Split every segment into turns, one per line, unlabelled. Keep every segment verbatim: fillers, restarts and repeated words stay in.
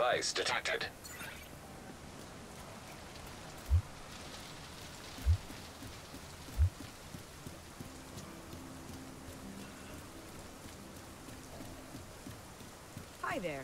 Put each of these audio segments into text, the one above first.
device detected.
Hi there.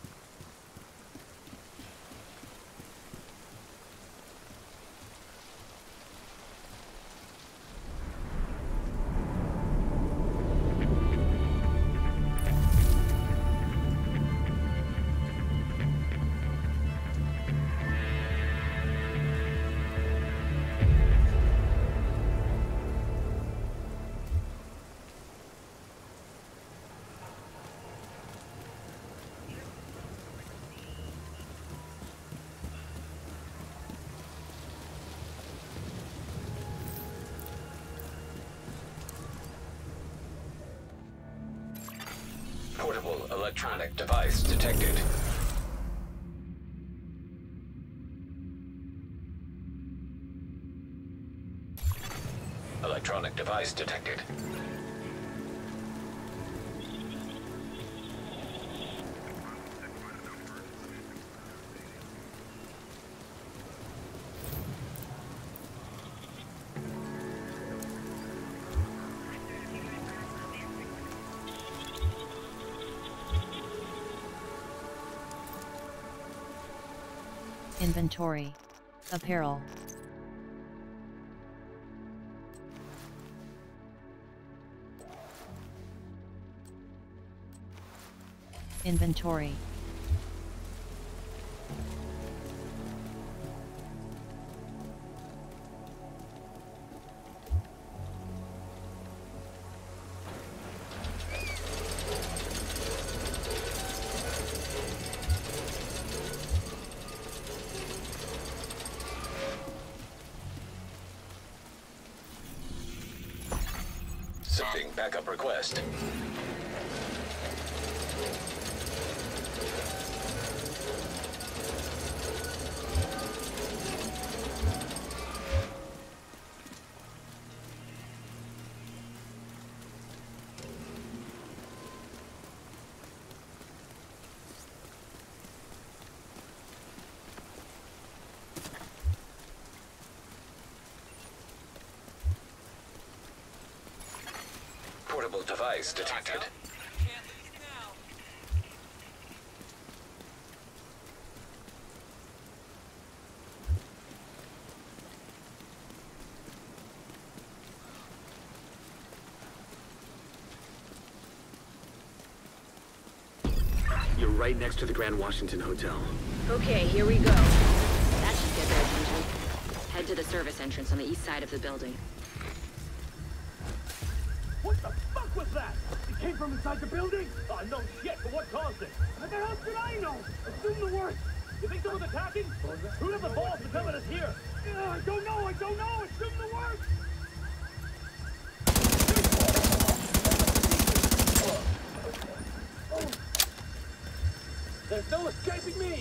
Portable electronic device detected. Electronic device detected.
Inventory. Apparel. Inventory.
Sending backup request. Portable device detected.
You're right next to the Grand Washington Hotel.
Okay, here we go. That should get their attention. Head to the service entrance on the east side of the building.
What the fuck was that? It came from inside the building? Oh, no shit, but what caused it? What the hell should I know? Assume the worst. You think someone's attacking? Who have the balls to come at us here? Uh, I don't know, I don't know. Assume the worst. There's no escaping me!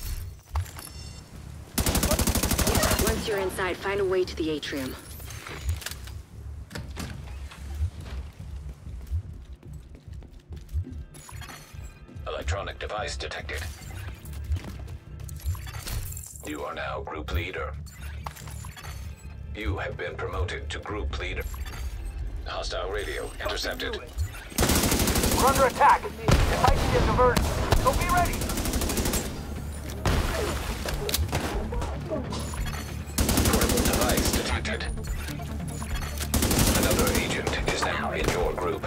Once you're inside, find a way to the atrium.
Electronic device detected. You are now group leader. You have been promoted to group leader. Hostile radio intercepted.
We're under attack! It might be a diversion, so be ready!
Portable device detected. Another agent is now in your group.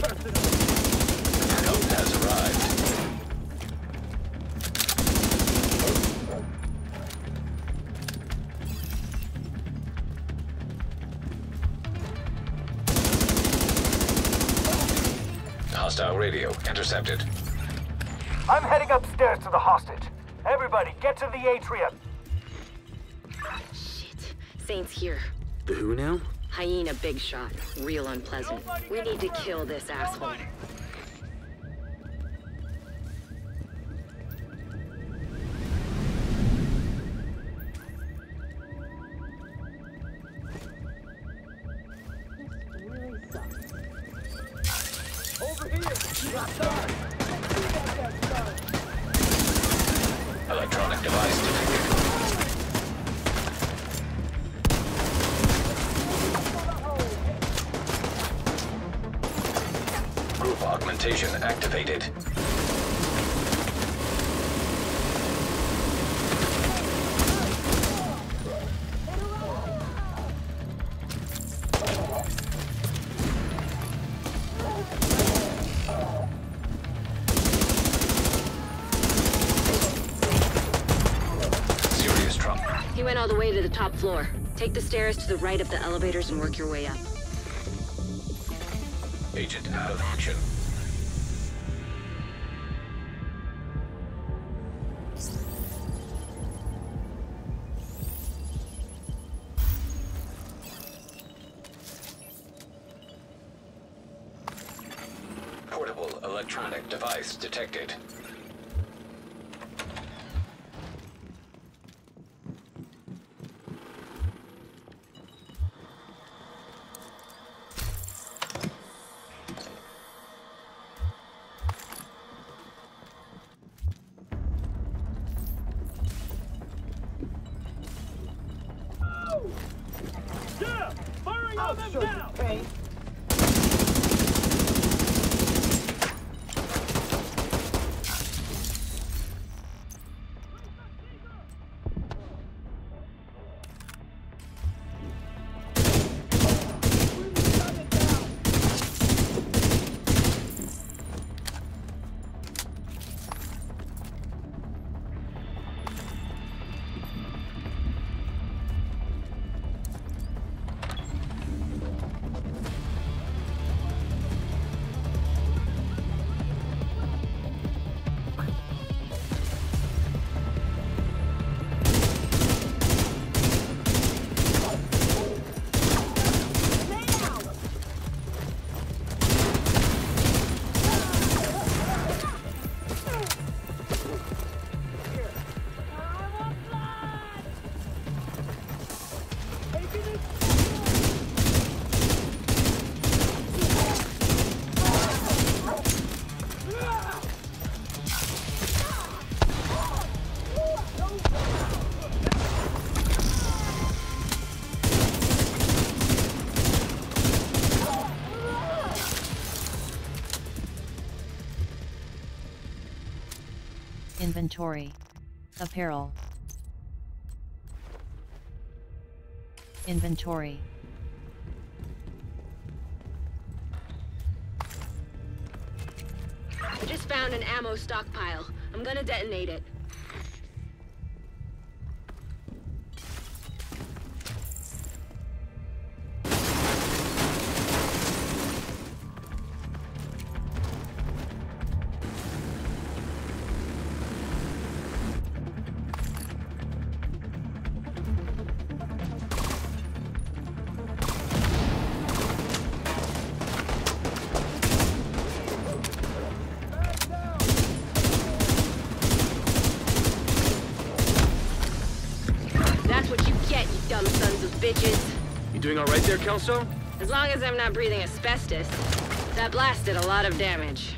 Help has arrived. Hostile radio intercepted.
I'm heading upstairs to the hostage. Everybody, get to the atrium.
Shit. Saint's here.
The who now?
Hyena big shot. Real unpleasant. We need to kill this asshole.
Over here! Outside!
Teleportation activated. Serious trouble.
He went all the way to the top floor. Take the stairs to the right of the elevators and work your way up.
Agent out of action. Portable electronic device detected.
Yeah! Firing on them now!
Inventory. Apparel. Inventory.
I just found an ammo stockpile. I'm gonna detonate it. That's what you get, you dumb sons of bitches.
You doing all right there, Kelso?
As long as I'm not breathing asbestos. That blast did a lot of damage.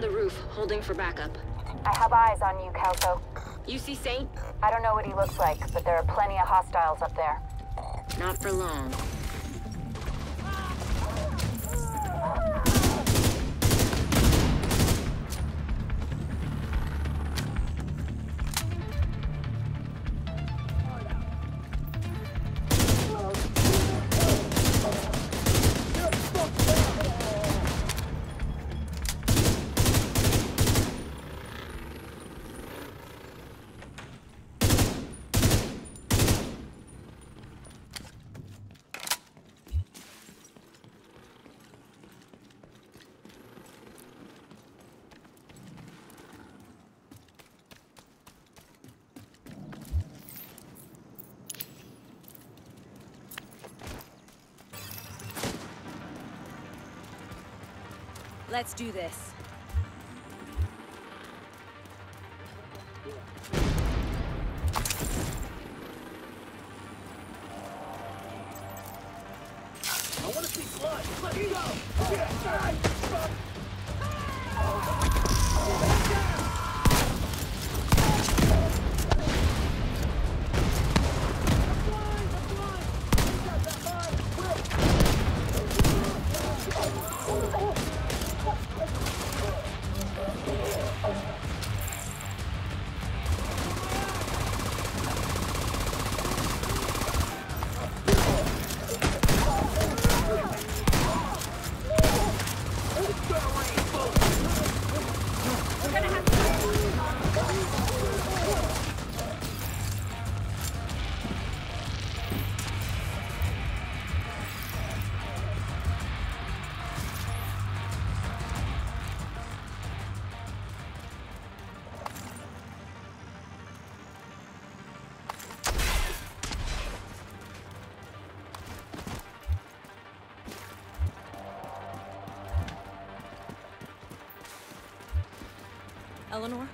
the roof, holding for backup.
I have eyes on you, Kelso.
You see Saint?
I don't know what he looks like, but there are plenty of hostiles up there.
Not for long.
Let's do this.
I want to see blood. Let me go. Yeah,
Eleanor?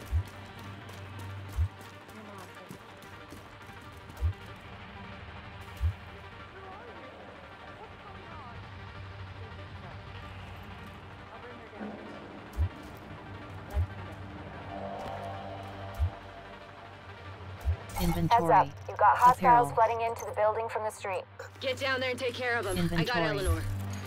Heads
Inventory.
up. You've got hostiles
Apparel.
flooding into the building from the street.
Get down there and take care of them. I got
Inventory.
Eleanor.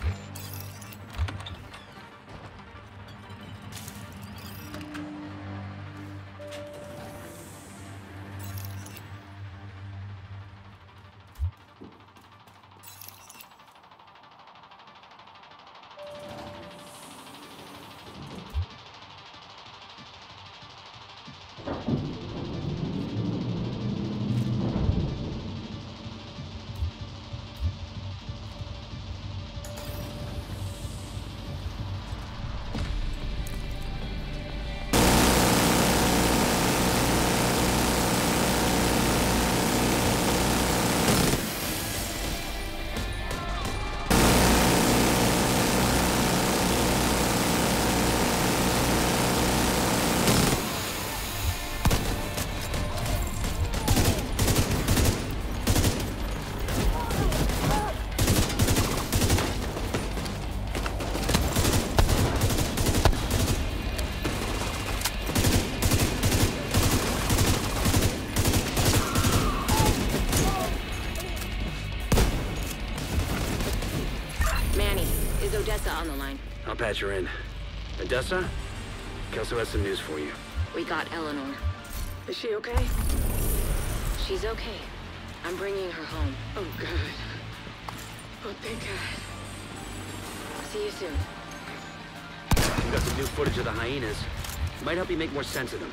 Odessa on the line.
I'll patch her in. Odessa? Kelso has some news for you.
We got Eleanor.
Is she okay?
She's okay. I'm bringing her home.
Oh, God. Oh, thank God.
See you soon.
We got some new footage of the hyenas. Might help you make more sense of them.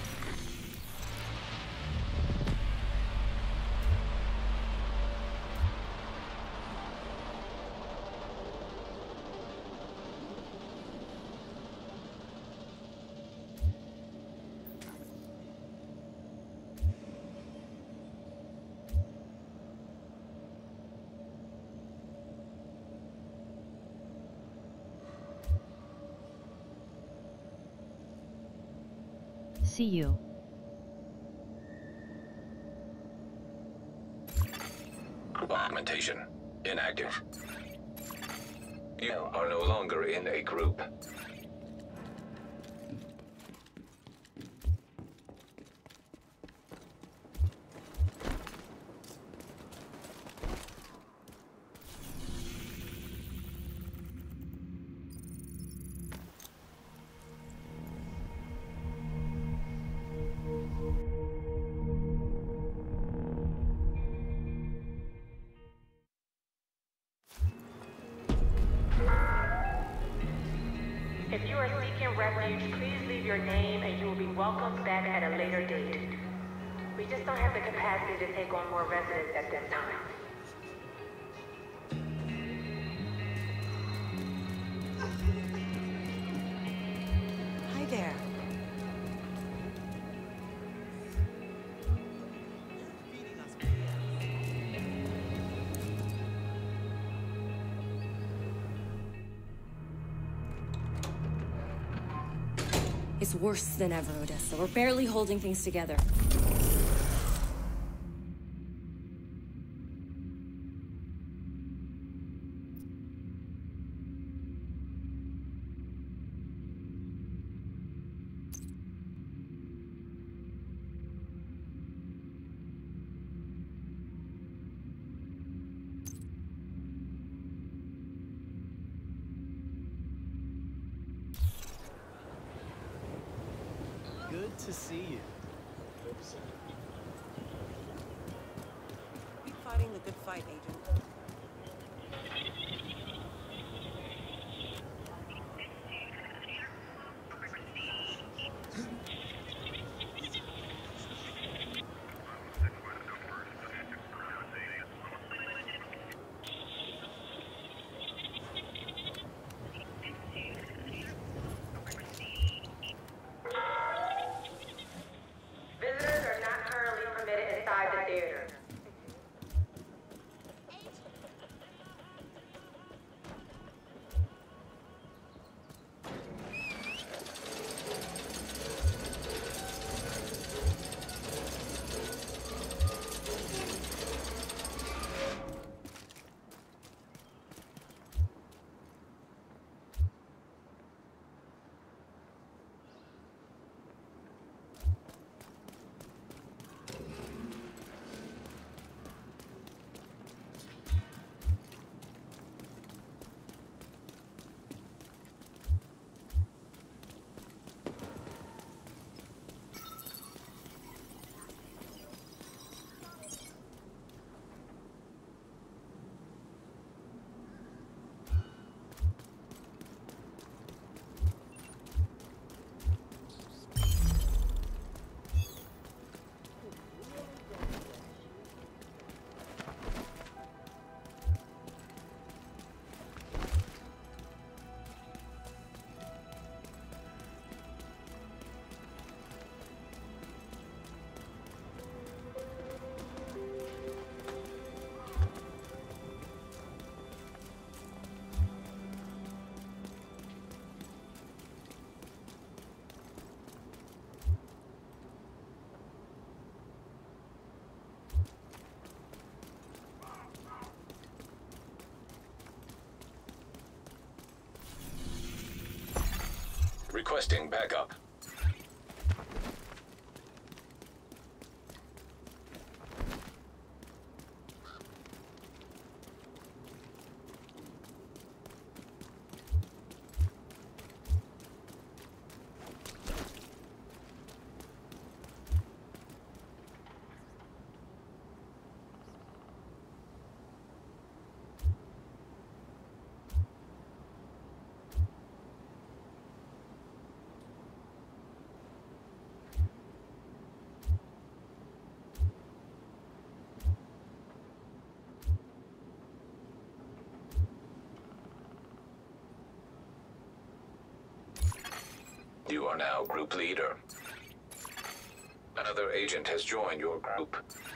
See you.
Augmentation inactive. You are no longer in a group.
If you are seeking refuge, please leave your name and you will be welcomed back at a later date. We just don't have the capacity to take on more residents at this time.
Hi there. It's worse than ever, Odessa. We're barely holding things together.
Good to see you.
Keep fighting the good fight, Agent.
Visitors are not currently permitted inside the theater.
Requesting backup. You are now group leader. Another agent has joined your group.